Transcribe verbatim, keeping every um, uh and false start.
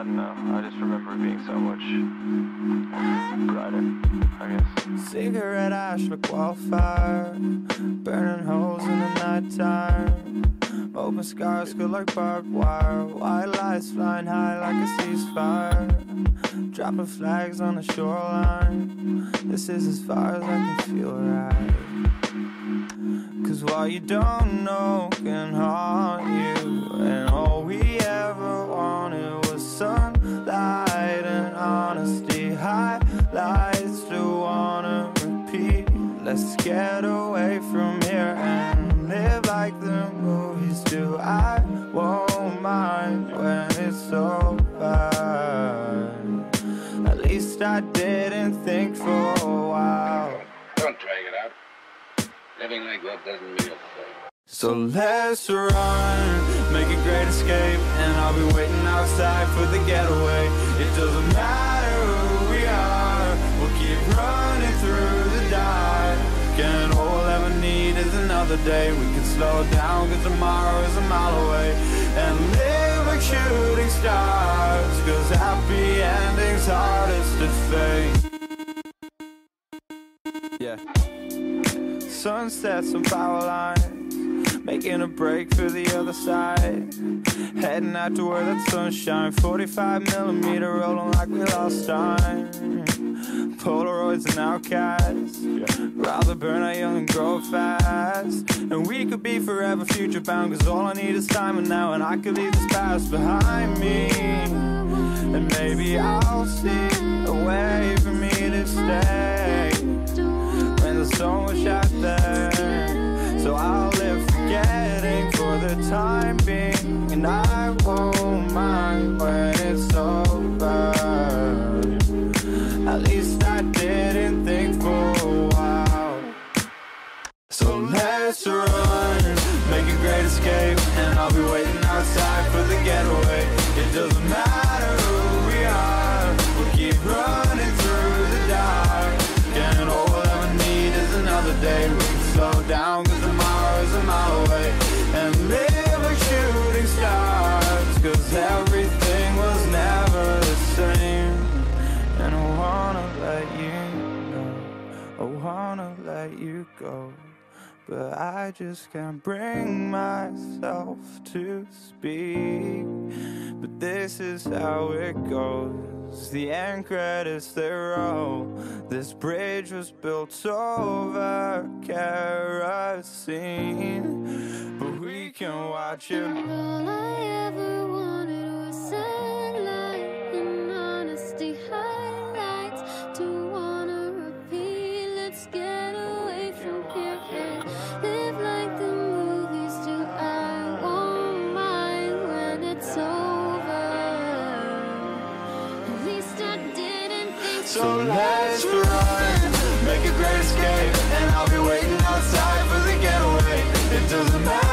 don't know. I just remember it being so much brighter, I guess. Cigarette ash like wildfire, burning holes in the nighttime. Open scars good like barbed wire, white lights flying high like a ceasefire. Dropping flags on the shoreline. This is as far as I can feel right. Cause what you don't know can haunt you, and all we ever wanted was sunlight and honesty. Highlights to wanna repeat. Let's get away from here and live like the movies do. I won't mind when it's over. At least I didn't think for a while. Don't drag it out. Living like that doesn't mean a thing. So let's run, make a great escape, and I'll be waiting outside for the getaway. It doesn't matter who we are, we'll keep running through the dark. And all we'll ever need is another day. We can slow down cause tomorrow is a mile away, and live like shooting stars, cause happy endings hardest to fake. Yeah. Sunsets and power lines, making a break for the other side. Heading out to where that sunshine, forty-five millimeter rolling like we lost time. Polaroids and outcasts, rather burn out young and grow fast. And we could be forever future bound, cause all I need is time and now. And I could leave this past behind me, and maybe I'll see a way for me to stay when there's so much out there. So I'll live forgetting for the time being, and I won't mind when it's over. At least I didn't think for a while. So let's run, make a great escape, and I'll be waiting outside for the getaway. It doesn't matter who we are, we'll keep running through the dark. And all we'll ever need is another day. We can slow down cause tomorrow is a mile away, and live like shooting stars, cause everything was never the same. And I wanna let you know, I wanna let you go, but I just can't bring myself to speak. But this is how it goes, the end credits they roll. This bridge was built over kerosene, but we can watch it. All I ever wanted was sunlight and honesty. Highlights to wanna repeat. Let's get away from here and live like the movies do. I won't mind when it's over. At least I didn't think so. So let's run, make a great escape, and I'll be waiting outside for the getaway. It doesn't matter